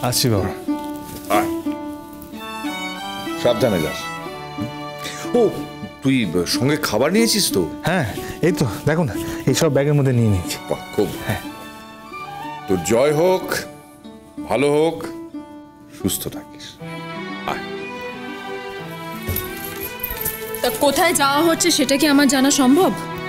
আসছি বাবা। আয়, সাবধানে যাস। ও, তুই সঙ্গে খাবার নিয়েছিস তো? হ্যাঁ, এই তো দেখো না, এইসব ব্যাগের মধ্যে নিয়ে নিয়েছি। খুব। হ্যাঁ, তোর জয় হোক, ভালো হোক, সুস্থ থাকিস। তা কোথায় যাওয়া হচ্ছে সেটা কি আমার জানা সম্ভব?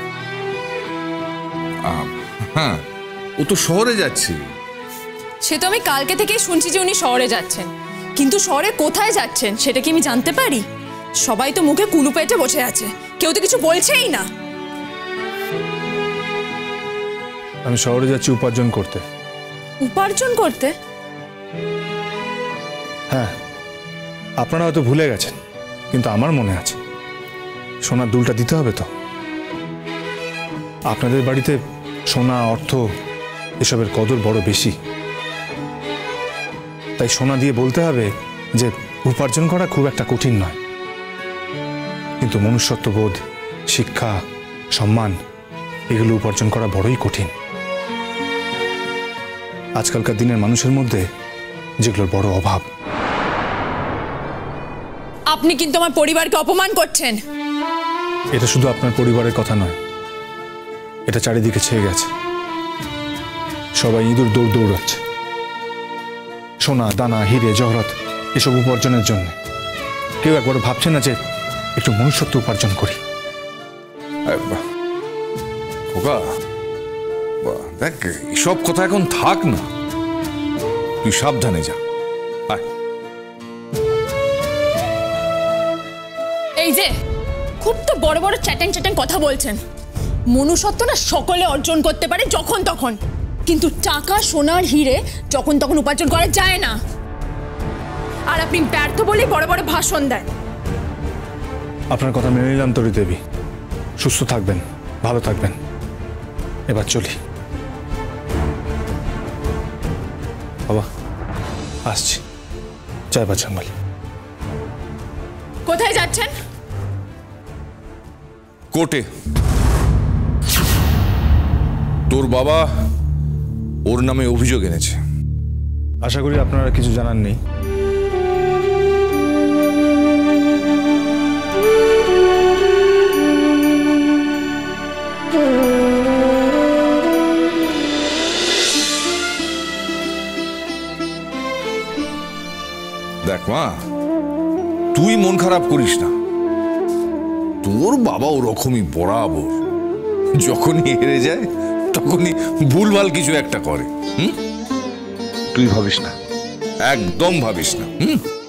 হ্যাঁ, ও তো শহরে যাচ্ছে। সে তো আমি কালকে থেকেই শুনছি যে উনি শহরে যাচ্ছেন, কিন্তু শহরে কোথায় যাচ্ছেন সেটা কি আমি জানতে পারি? সবাই তো মুখে কুলু পেটে বসে আছে, কেউ তো কিছু বলছেই না। আমি শহরে যাচ্ছি উপার্জন করতে। উপার্জন করতে? হ্যাঁ, আপনারা হয়তো ভুলে গেছেন, কিন্তু আমার মনে আছে। সোনার দুলটা দিতে হবে তো। আপনাদের বাড়িতে সোনা, অর্থ এসবের কদর বড় বেশি। তাই সোনা দিয়ে বলতে হবে যে উপার্জন করা খুব একটা কঠিন নয়, কিন্তু মনুষ্যত্ববোধ, শিক্ষা, সম্মান এগুলো উপার্জন করা বড়ই কঠিন। আজকালকার দিনের মানুষের মধ্যে যেগুলোর বড় অভাব। আপনি কিন্তু আমার পরিবারকে অপমান করছেন। এটা শুধু আপনার পরিবারের কথা নয়, এটা চারিদিকে ছেয়ে গেছে। সবাই ইঁদুর দৌড় দৌড়াচ্ছে সোনা, দানা, হিরে, জহরত এসব উপার্জনের জন্য। কেউ একবার ভাবছে না যে একটু মনুষ্যত্ব উপার্জন করি। খোকা, দেখ, এসব কথা এখন থাক না, তুই সাবধানে যা। এই যে খুব তো বড় বড় চ্যাটেন চ্যাটেন কথা বলছেন। মনুষ্যত্ব না সকলে অর্জন করতে পারে যখন তখন, কিন্তু টাকা, সোনার, হিরে যখন তখন উপার্জন করা যায় না। আর আপনি ব্যর্থ বলেই বড় বড় ভাষণ দেন। আপনার কথা মেনে নিলাম তরি দেবী। সুস্থ থাকবেন, ভালো থাকবেন। এবার চলি। বাবা, আসছি। জয় বাজরংবলী। কোথায় যাচ্ছেন? কোর্টে। তোর বাবা ওর নামে অভিযোগ এনেছে। আশা করি আপনারা কিছু জানার নেই। দেখ মা, তুই মন খারাপ করিস না। তোর বাবা ওরকমই বরাবর, যখনই হেরে যায় তখনই ভুলভাল কিছু একটা করে। তুই ভাবিস না, একদম ভাবিস না।